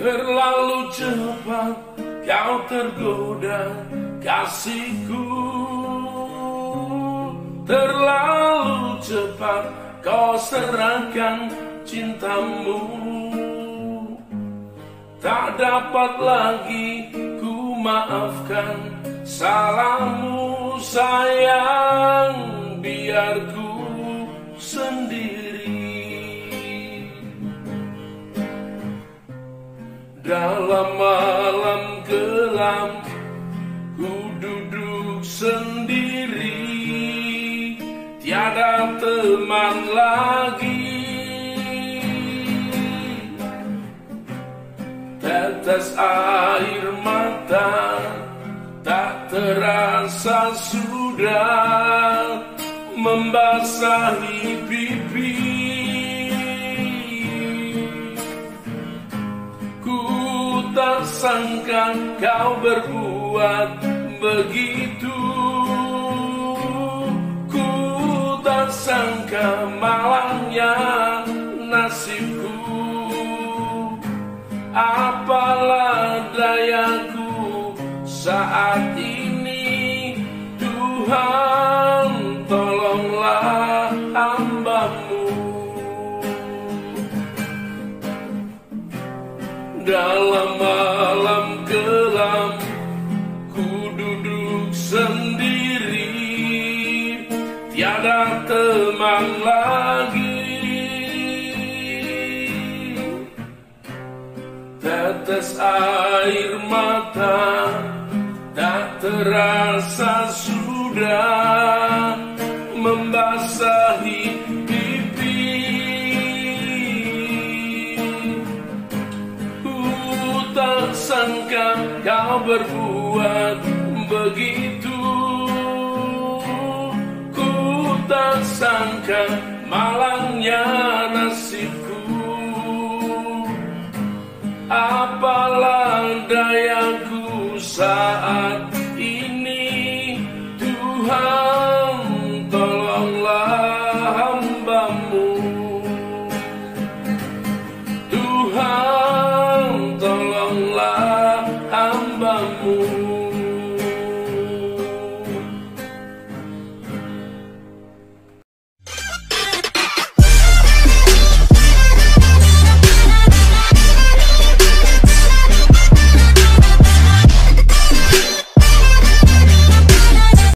Terlalu cepat kau tergoda kasihku, terlalu cepat kau serahkan cintamu. Tak dapat lagi ku maafkan salahmu sayang, biar ku sendiri. Dalam malam kelam ku duduk sendiri, tiada teman lagi. Tetes air mata tak terasa sudah membasahi pipi. Ku tak sangka kau berbuat begitu. Ku tak sangka malangnya nasibku. Apalah dayaku saat ini, Tuhan tolonglah hamba-Mu. Dalam malam kelam ku duduk sendiri, tiada teman lagi. Tetes air mata tak terasa sudah membasahi pipi. Ku tak sangka kau berbuat begitu. Ku tak sangka malangnya nasibku. Apa